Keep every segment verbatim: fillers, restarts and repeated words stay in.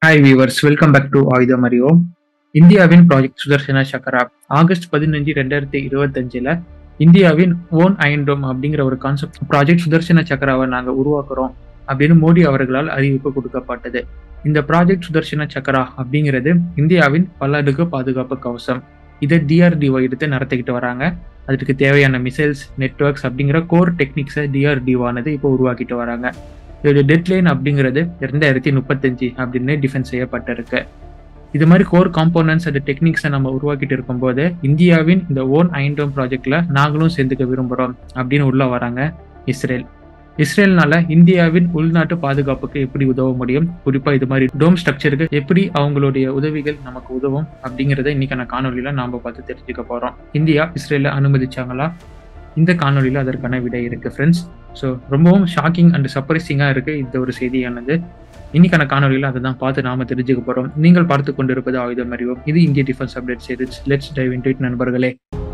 Hi viewers, welcome back to ஆயுதம் அறிவோம். இந்தியாவின் ப்ராஜெக்ட் சுதர்சன சக்ரா ஆகஸ்ட் பதினஞ்சு ரெண்டாயிரத்தி இருபத்தஞ்சுல இந்தியாவின் ஓன் அயன்டோம் அப்படிங்கிற ஒரு கான்செப்ட் ப்ராஜெக்ட் சுதர்சன சக்ராவை நாங்கள் உருவாக்குறோம் அப்படின்னு மோடி அவர்களால் அறிவிப்பு கொடுக்கப்பட்டது. இந்த ப்ராஜெக்ட் சுதர்சன சக்ரா அப்படிங்கிறது இந்தியாவின் பல அடுக்கு பாதுகாப்பு கவசம். இதை டிஆர்டிஓ எடுத்து நடத்திக்கிட்டு வராங்க. அதுக்கு தேவையான மிசைல்ஸ், நெட்வொர்க்ஸ் அப்படிங்கிற கோர் டெக்னிக்ஸை டிஆர்டிஓ இப்போ உருவாக்கிட்டு வராங்க. இதோட டெட்லைன் அப்படிங்கிறது ரெண்டாயிரத்தி முப்பத்தஞ்சு அப்படின்னு டிஃபைன் செய்யப்பட்டிருக்கு. இது மாதிரி கோர் காம்போனன்ட்ஸ் அண்ட் டெக்னிக்ஸை நம்ம உருவாக்கிட்டு இருக்கும்போது இந்தியாவின் இந்த ஓன் அயன்டோம் ப்ராஜெக்ட்ல நாங்களும் சேர்ந்துக்க விரும்புகிறோம் அப்படின்னு உள்ள வராங்க இஸ்ரேல். இஸ்ரேல்னால இந்தியாவின் உள்நாட்டு பாதுகாப்புக்கு எப்படி உதவ முடியும், குறிப்பா இது மாதிரி டோம் ஸ்ட்ரக்சருக்கு எப்படி அவங்களுடைய உதவிகள் நமக்கு உதவும் அப்படிங்கிறத இன்னைக்கான காணொலியில நாம பார்த்து தெரிஞ்சுக்க போறோம். இந்தியா இஸ்ரேல அனுமதிச்சாங்களா? இந்த காணொலியில அதற்கான விடை இருக்கு ஃப்ரெண்ட்ஸ். ஸோ ரொம்பவும் ஷாக்கிங் அண்ட் சர்ப்ரைசிங்காக இருக்கு இந்த ஒரு செய்தியானது. இன்னைக்கான காணொலியில் அதை தான் பார்த்து நாம தெரிஞ்சுக்க போறோம். நீங்கள் பார்த்து கொண்டிருப்பது ஆயுதம் அறிவோம். இது இந்திய defence update series. Let's dive into it நண்பர்களே.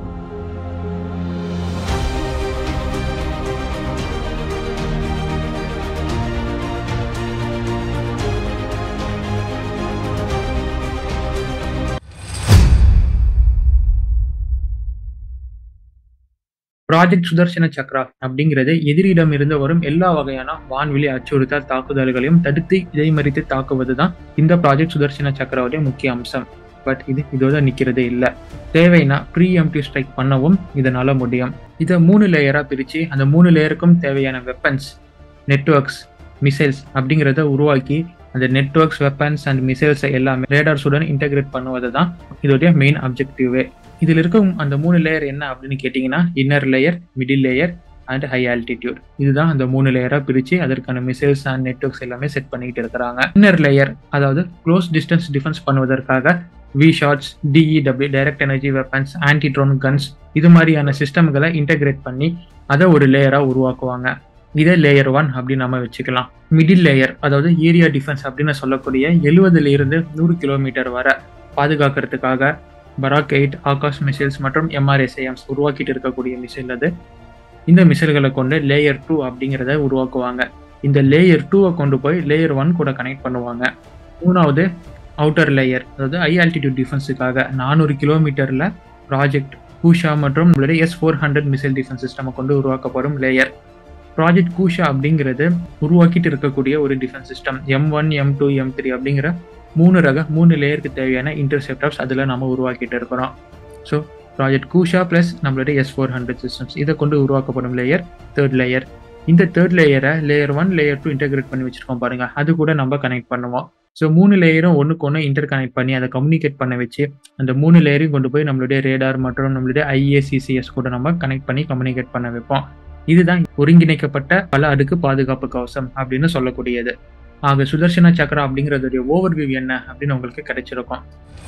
ப்ராஜெக்ட் சுதர்சன சக்ரா அப்படிங்கிறது எதிரிடம் இருந்து வரும் எல்லா வகையான வான்வெளி அச்சுறுத்தல் தாக்குதல்களையும் தடுத்து இடைமறித்து தாக்குவது தான் இந்த ப்ராஜெக்ட் சுதர்சன சக்ராவுடைய முக்கிய அம்சம். பட் இது இதோட நிற்கிறது இல்லை. தேவைன்னா ப்ரீ எம்ப்டிவ் ஸ்ட்ரைக் பண்ணவும் இதனால முடியும். இதை மூணு லேயரா பிரிச்சு அந்த மூணு லேயருக்கும் தேவையான வெப்பன்ஸ், நெட்வொர்க்ஸ், மிசைல்ஸ் அப்படிங்கிறத உருவாக்கி அந்த நெட்வொர்க்ஸ், வெப்பன்ஸ் அண்ட் மிசைல்ஸை எல்லாமே ரேடார்ஸுடன் இன்டகிரேட் பண்ணுவது தான் இதோடைய மெயின் அப்ஜெக்டிவே. இதில் இருக்கும் அந்த மூணு லேயர் என்ன அப்படின்னு கேட்டிங்கன்னா, inner layer, middle layer and high altitude. இதுதான் அந்த மூணு லேயரா பிரிச்சு அதற்கான மிசைல்ஸ் அண்ட் நெட்வொர்க்ஸ் எல்லாமே செட் பண்ணிட்டு இருக்கிறாங்க. இன்னர் லேயர் அதாவது க்ளோஸ் டிஸ்டன்ஸ் டிஃபென்ஸ் பண்ணுவதற்காக V shots, DEW direct energy weapons, anti drone guns இது மாதிரியான சிஸ்டம்களை இன்டகிரேட் பண்ணி அதை ஒரு லேயரா உருவாக்குவாங்க. இதை லேயர் ஒன் அப்படின்னு நம்ம வச்சுக்கலாம். மிடில் லேயர் அதாவது ஏரியா டிஃபென்ஸ் அப்படின்னு சொல்லக்கூடிய எழுபதுல இருந்து நூறு கிலோமீட்டர் வரை பாதுகாக்கிறதுக்காக பராக் எயிட், ஆகாஷ் மிசைல்ஸ் மற்றும் எம்ஆர்எஸ்ஐஎம்ஸ் உருவாக்கிட்டு இருக்கக்கூடிய மிசைல் அது. இந்த மிசைல்களை கொண்டு லேயர் டூ அப்படிங்கிறத உருவாக்குவாங்க. இந்த லேயர் டூவை கொண்டு போய் லேயர் ஒன் கூட கனெக்ட் பண்ணுவாங்க. மூணாவது அவுட்டர் லேயர் அதாவது ஹை ஆல்டிடியூட் டிஃபென்ஸுக்காக நானூறு கிலோமீட்டர்ல ப்ராஜெக்ட் கூஷா மற்றும் S four hundred missile defence system கொண்டு உருவாக்கப்படும் லேயர். ப்ராஜெக்ட் கூஷா அப்படிங்கிறது உருவாக்கிட்டு இருக்கக்கூடிய ஒரு defence system. M one, M two, M three அப்படிங்கிற மூணு ரக மூணு லேயருக்கு தேவையான இன்டர்செப்டர்ஸ் அதில் நம்ம உருவாக்கிட்டு இருக்கிறோம். ஸோ ப்ராஜெக்ட் கூஷா பிளஸ் நம்மளுடைய எஸ் ஃபோர் ஹண்ட்ரட் சிஸ்டம்ஸ் இதை கொண்டு உருவாக்கப்படும் லேயர் தேர்ட் லேயர். இந்த தேர்ட் லேயரை layer one, layer two integrate பண்ணி வச்சிருக்கோம் பாருங்க, அது கூட நம்ம கனெக்ட் பண்ணுவோம். ஸோ மூணு லேயரும் ஒன்றுக்கு ஒன்று இன்டர் கனெக்ட் பண்ணி அதை கம்யூனிகேட் பண்ண வச்சு அந்த மூணு லேயரையும் கொண்டு போய் நம்மளுடைய ரேடார் மற்றும் நம்மளுடைய ஐஏசிசிஎஸ் கூட நம்ம கனெக்ட் பண்ணி கம்யூனிகேட் பண்ண வைப்போம். இதுதான் ஒருங்கிணைக்கப்பட்ட பல அடுக்கு பாதுகாப்பு கவசம் அப்படின்னு சொல்லக்கூடியது. ஆக சுதர்சன சக்ரா அப்படிங்கிறதுடைய ஓவர்வியூ என்ன அப்படின்னு உங்களுக்கு கிடைச்சிருக்கும்.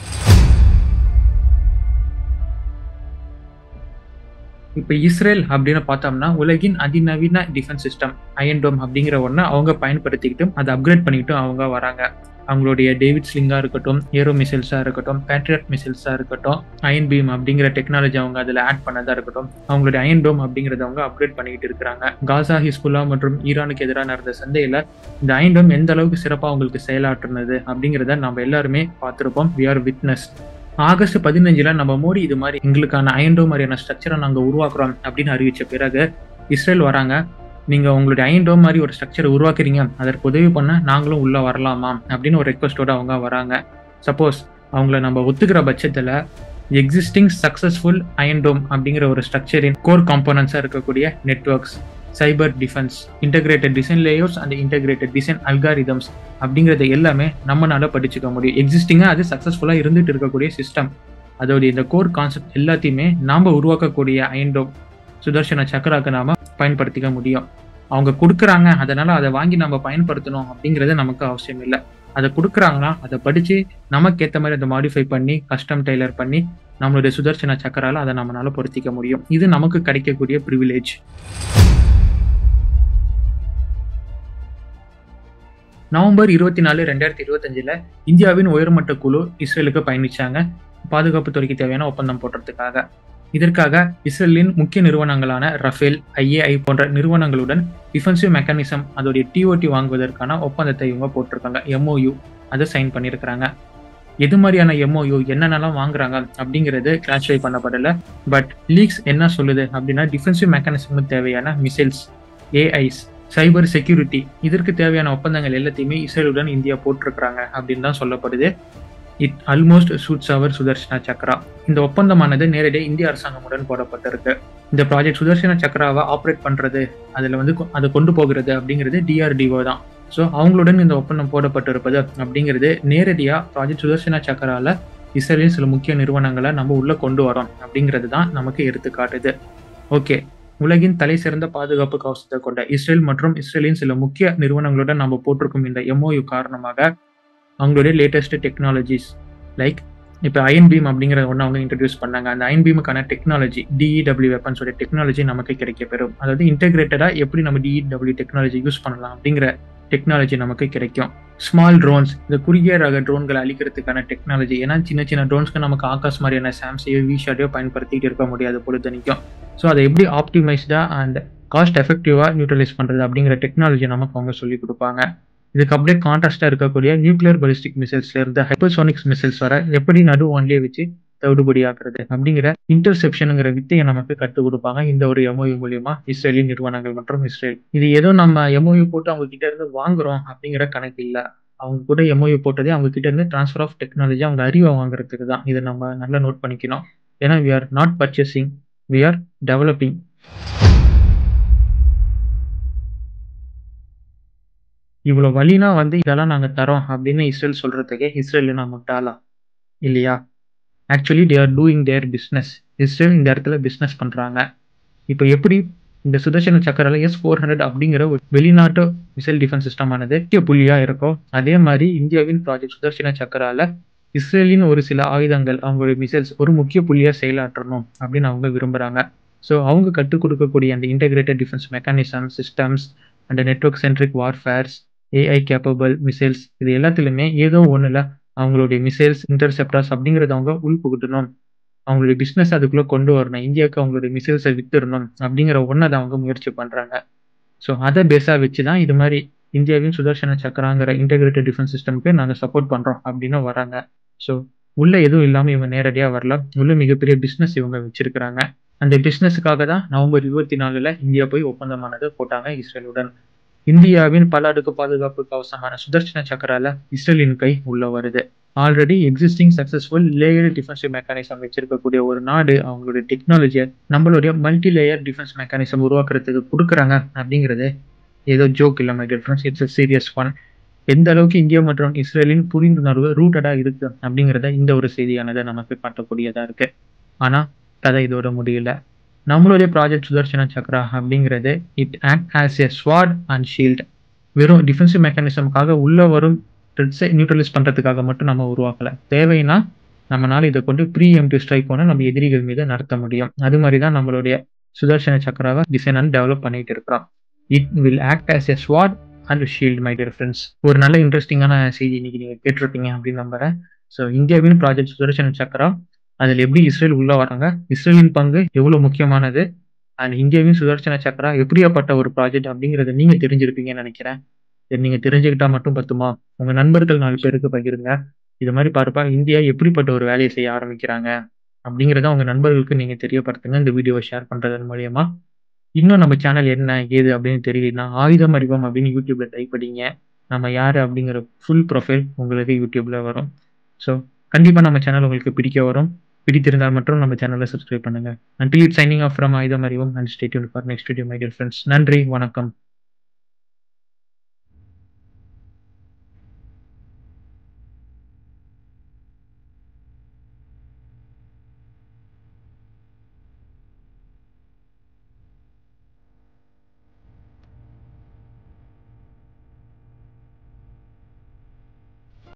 இப்ப இஸ்ரேல் அப்படின்னு பார்த்தோம்னா உலகின் அதிநவீன டிஃபென்ஸ் சிஸ்டம் அயன்டோம் அப்படிங்கிற ஒன்றை அவங்க பயன்படுத்திக்கிட்டும் அதை அப்கிரேட் பண்ணிக்கிட்டும் அவங்க வராங்க. அவங்களுடைய டேவிட் ஸ்லிங்கா இருக்கட்டும், ஏரோ மிசைல்ஸா இருக்கட்டும், பேட்ரியட் மிசைல்ஸா இருக்கட்டும், அயன் பீம் அப்படிங்கிற டெக்னாலஜி அவங்க அதில் ஆட் பண்ணதா இருக்கட்டும், அவங்களுடைய அயன் டோம் அப்படிங்கிறத அவங்க அப்கிரேட் பண்ணிக்கிட்டு இருக்கிறாங்க. காசா, ஹிஸ்புல்லா மற்றும் ஈரானுக்கு எதிராக நடந்த சண்டையில இந்த அயன் டோம் எந்த அளவுக்கு சிறப்பாக அவங்களுக்கு செயலாற்றுனது அப்படிங்கிறத நம்ம எல்லாருமே பார்த்துருப்போம். We are witness. ஆகஸ்ட் பதினஞ்சுல நம்ம மோடி இது மாதிரி எங்களுக்கான அயன் டோம் மாதிரியான ஸ்ட்ரக்சரை நாங்கள் உருவாக்குறோம் அப்படின்னு அறிவிச்ச பிறகு இஸ்ரேல் வராங்க. நீங்க உங்களுடைய அயன் டோம் மாதிரி ஒரு ஸ்ட்ரக்சரை உருவாக்குறீங்க, அதற்கு உதவி பண்ண நாங்களும் உள்ள வரலாமா அப்படின்னு ஒரு ரெக்வஸ்டோட அவங்க வராங்க. சப்போஸ் அவங்கள நம்ம ஒத்துக்கிற பட்சத்துல எக்ஸிஸ்டிங் சக்சஸ்ஃபுல் அயன் டோம் அப்படிங்கிற ஒரு ஸ்ட்ரக்சரின் கோர் காம்போனன்ஸா இருக்கக்கூடிய networks, cyber defence, integrated design layers and integrated design algorithms அப்படிங்கிறத எல்லாமே நம்மளால படிச்சுக்க முடியும். எக்ஸிஸ்டிங்கா அது சக்சஸ்ஃபுல்லா இருந்துட்டு இருக்கக்கூடிய சிஸ்டம், அதோடைய இந்த கோர் கான்செப்ட் எல்லாத்தையுமே நாம உருவாக்கக்கூடிய அயன் டோம் சுதர்சன சக்ராக்கு நாம பயன்படுத்திக்க முடியும். அவங்க கொடுக்குறாங்க, அதனால அதை வாங்கி நம்ம பயன்படுத்தணும் அப்படிங்கிறது நமக்கு அவசியம் இல்லை. அதை கொடுக்குறாங்கன்னா அதை படிச்சு நமக்கு ஏற்ற மாதிரி அதை மாடிஃபை பண்ணி கஸ்டம் டெய்லர் பண்ணி நம்மளுடைய சுதர்சன சக்கரால அதை நம்மளால பொருத்திக்க முடியும். இது நமக்கு கிடைக்கக்கூடிய ப்ரிவிலேஜ். நவம்பர் இருபத்தி நாலு ரெண்டாயிரத்தி இருபத்தி அஞ்சுல இந்தியாவின் உயர்மட்ட குழு இஸ்ரேலுக்கு பயணிச்சாங்க பாதுகாப்புத்துறைக்கு தேவையான ஒப்பந்தம் போடுறதுக்காக. இதற்காக இஸ்ரேலின் முக்கிய நிறுவனங்களான ரஃபேல், ஐஏஐ போன்ற நிறுவனங்களுடன் டிஃபென்சிவ் மெக்கானிசம் அதோடைய டிஓடி வாங்குவதற்கான ஒப்பந்தத்தை இவங்க போட்டிருக்காங்க, எம்ஓயு. அதை சைன் பண்ணியிருக்கிறாங்க. எது மாதிரியான எம்ஓயு என்னென்னலாம் வாங்குறாங்க அப்படிங்கிறது கிளாசிஃபை பண்ணப்படல. பட் லீக்ஸ் என்ன சொல்லுது அப்படின்னா டிஃபென்சிவ் மெக்கானிசம் தேவையான மிசைல்ஸ், ஏஐஸ், சைபர் செக்யூரிட்டி இதற்கு தேவையான ஒப்பந்தங்கள் எல்லாத்தையுமே இஸ்ரேலுடன் இந்தியா போட்டிருக்கிறாங்க அப்படின்னு தான் சொல்லப்படுது. It almost suits our Sudarshana Chakra. இந்த ஒப்பந்தமானது நேரடியாக இந்திய அரசாங்கமுடன் போடப்பட்டிருக்கு. இந்த ப்ராஜெக்ட் சுதர்ஷனா சக்ராவை ஆப்ரேட் பண்றது, அதில் வந்து அதை கொண்டு போகிறது அப்படிங்கிறது டிஆர்டிஓ தான். ஸோ அவங்களுடன் இந்த ஒப்பந்தம் போடப்பட்டிருப்பது அப்படிங்கிறது நேரடியாக ப்ராஜெக்ட் சுதர்ஷனா சக்ரால இஸ்ரேலின் சில முக்கிய நிறுவனங்களை நம்ம உள்ள கொண்டு வரோம் அப்படிங்கிறது தான் நமக்கு எடுத்துக்காட்டுது. ஓகே, உலகின் தலை சிறந்த பாதுகாப்பு கவசத்தை கொண்ட இஸ்ரேல் மற்றும் இஸ்ரேலின் சில முக்கிய நிறுவனங்களுடன் நம்ம போட்டிருக்கும் இந்த எம்ஓயு காரணமாக அவங்களுடைய லேட்டஸ்ட் டெக்னாலஜிஸ் லைக் இப்போ அயன் பீம் அப்படிங்கிற ஒன்று அவங்க இன்ட்ரடியூஸ் பண்ணாங்க. அந்த அயன் பீமுக்கான டெக்னாலஜி டிஇடபிள்யூ வெப்பன்ஸோட டெக்னாலஜி நமக்கு கிடைக்க பெறும். அதாவது இன்டெகிரேட்டடாக எப்படி நம்ம டிஇடபிள்யூ டெக்னாலஜி யூஸ் பண்ணலாம் அப்படிங்கிற டெக்னாலஜி நமக்கு கிடைக்கும். ஸ்மால் ட்ரோன்ஸ், இந்த குறுகிய ரக ட்ரோன்களை அழிக்கிறதுக்கான டெக்னாலஜி. ஏன்னா சின்ன சின்ன ட்ரோன்ஸ்க்கு நமக்கு ஆகாஷ் மாதிரியான சாம்சையோ விஷாட்டையோ பயன்படுத்திட்டு இருக்க முடியாது பொழுதுனிக்கும். ஸோ அதை எப்படி ஆப்டிமைஸ்டா அண்ட் காஸ்ட் எஃபெக்டிவா நியூட்ரலைஸ் பண்றது அப்படிங்கிற டெக்னாலஜி நமக்கு அவங்க சொல்லி கொடுப்பாங்க. இதுக்கு அப்படியே கான்ட்ராஸ்டா இருக்கக்கூடிய நியூக்ளியர் பலிஸ்டிக் மிசைல்ஸ்ல இருந்து ஹைப்பர்சோனிக்ஸ் மிசைல்ஸ் வர எப்படி நடு ஒன்லயே வச்சு தவிடுபடி ஆக்குறது அப்படிங்கிற இன்டர்செப்ஷனுங்கிற வித்தையை நமக்கு கற்றுக் கொடுப்பாங்க இந்த ஒரு எம்ஓயு மூலியமா இஸ்ரேலின் நிறுவனங்கள் மற்றும் இஸ்ரேல். இது ஏதோ நம்ம எம்ஓயு போட்டு அவங்க கிட்ட இருந்து வாங்குறோம் அப்படிங்கிற கணக்கு இல்ல. அவங்க கூட எம்ஓயு போட்டதே அவங்க கிட்ட இருந்து டிரான்ஸ்ஃபர் ஆஃப் டெக்னாலஜி, அவங்க அறிவை வாங்குறதுக்கு தான். இதை நம்ம நல்லா நோட் பண்ணிக்கணும். ஏன்னா we are not purchasing, we are developing. இவ்வளோ வழினா வந்து இதெல்லாம் நாங்க தரோம் அப்படின்னு இஸ்ரேல் சொல்றதுக்கே இஸ்ரேல் நான் முட்டாளா இல்லையா? Actually they are doing their business. Israel இந்த இடத்துல பிஸ்னஸ் பண்றாங்க. இப்போ எப்படி இந்த சுதர்ஷன சக்கரால எஸ் ஃபோர் ஹண்ட்ரட் அப்படிங்கிற ஒரு வெளிநாட்டு மிசைல் டிஃபென்ஸ் சிஸ்டமானது முக்கிய புள்ளியா இருக்கும், அதே மாதிரி இந்தியாவின் ப்ராஜெக்ட் சுதர்ஷன சக்கரால இஸ்ரேலின் ஒரு சில ஆயுதங்கள், அவங்களுடைய மிசைல்ஸ் ஒரு முக்கிய புள்ளியா செயலாற்றணும் அப்படின்னு அவங்க விரும்புறாங்க. ஸோ அவங்க கற்றுக் கொடுக்கக்கூடிய அந்த integrated defence mechanism, systems and network centric warfares, AI capable missiles, இது எல்லாத்துலையுமே ஏதோ ஒன்றுல அவங்களுடைய மிசைல்ஸ், இன்டர்செப்டர்ஸ் அப்படிங்கிறத அவங்க உள்புகுட்டணும், அவங்களுடைய பிஸ்னஸ் அதுக்குள்ளே கொண்டு வரணும், இந்தியாவுக்கு அவங்களுடைய மிசைல்ஸை வித்துடணும் அப்படிங்கிற ஒன்றை தான் அவங்க முயற்சி பண்ணுறாங்க. ஸோ அதை பேஸாக வச்சு தான் இது மாதிரி இந்தியாவின் சுதர்ஷன சக்கராங்கிற இன்டெகிரேட்டட் டிஃபென்ஸ் சிஸ்டம்க்கு நாங்கள் சப்போர்ட் பண்ணுறோம் அப்படின்னு வராங்க. ஸோ உள்ள எதுவும் இல்லாமல் இவங்க நேரடியாக வரல, உள்ள மிகப்பெரிய பிஸ்னஸ் இவங்க வச்சிருக்கிறாங்க. அந்த பிஸ்னஸுக்காக தான் நவம்பர் இருபத்தி நாலுல இந்தியா போய் ஒப்பந்தமானது போட்டாங்க இஸ்ரேலுடன். இந்தியாவின் பல அடுக்கு பாதுகாப்பு கவசமான சுதர்ஷன சக்கரால இஸ்ரேலின் கை உள்ள வருது. Already existing successful layer defensive mechanism வச்சிருக்கக்கூடிய ஒரு நாடு அவங்களுடைய டெக்னாலஜியை நம்மளுடைய மல்டி லேயர் டிஃபென்ஸ் மெக்கானிசம் உருவாக்குறதுக்கு கொடுக்குறாங்க அப்படிங்கிறது ஏதோ ஜோக் இல்லை my dear friends, it's a serious one. எந்த அளவுக்கு இந்தியா மற்றும் இஸ்ரேலின் புரிந்துணர்வு ரூட்டடா இருக்கு அப்படிங்கிறத இந்த ஒரு செய்தியானதை நமக்கு காட்டக்கூடியதா இருக்கு. ஆனா கதை இதோட முடியல. நம்மளுடைய ப்ராஜெக்ட் சுதர்ஷன சக்ரா அப்படிங்கிறது it act as a sword and shield. வெறும் டிஃபென்சிவ் மெக்கானிசமுக்காக உள்ள வரும் த்ரெட்ஸை நியூட்ரலைஸ் பண்றதுக்காக மட்டும் நம்ம உருவாக்கல. தேவைன்னா நம்மளால இதை கொண்டு ப்ரீ எம்ப்டி ஸ்ட்ரைக் ஒன்று நம்ம எதிரிகள் மீது நடத்த முடியும். அது மாதிரி தான் நம்மளுடைய சுதர்ஷன சக்ராவை டிசைன் அண்ட் டெவலப் பண்ணிட்டு இருக்கிறோம். It will act as a sword and shield my dear friends. ஒரு நல்ல இன்ட்ரெஸ்டிங்கான செய்தி இன்னைக்கு நீங்க கேட்டிருப்பீங்க அப்படின்னு நம்புறேன். ஸோ இந்தியாவின் ப்ராஜெக்ட் சுதர்ஷன சக்ரா, அதில் எப்படி இஸ்ரேல் உள்ள வராங்க, இஸ்ரேலின் பங்கு எவ்வளவு முக்கியமானது, அண்ட் இந்தியாவின் சுதர்ஷன சக்ரா எப்படியாப்பட்ட ஒரு ப்ராஜெக்ட் அப்படிங்கிறத நீங்க தெரிஞ்சிருப்பீங்கன்னு நினைக்கிறேன். நீங்க தெரிஞ்சுக்கிட்டா மட்டும் பத்துமா, உங்க நண்பர்கள் நாலு பேருக்கு பகிருங்க. இது மாதிரி பார்ப்பா இந்தியா எப்படிப்பட்ட ஒரு வேலையை செய்ய ஆரம்பிக்கிறாங்க அப்படிங்கிறத உங்க நண்பர்களுக்கு நீங்க தெரியப்படுத்துங்க இந்த வீடியோவை ஷேர் பண்றதன் மூலியமா. இன்னும் நம்ம சேனல் என்ன ஏது அப்படின்னு தெரியலனா ஆயுதம் அறிவோம் அப்படின்னு யூடியூப்ல டைப் படிங்க. நம்ம யாரு அப்படிங்கிற ஃபுல் ப்ரொஃபைல் உங்களுக்கு யூடியூப்ல வரும். ஸோ கண்டிப்பா நம்ம சேனல் உங்களுக்கு பிடிக்க வரும். பிடித்திருந்தால் மட்டும் நம்ம சேனலை சப்ஸ்கிரைப் பண்ணுங்க. Until it's signing off from ஆயுதம் அறிவோம் and stay tuned for next video my dear friends. நன்றி, வணக்கம்.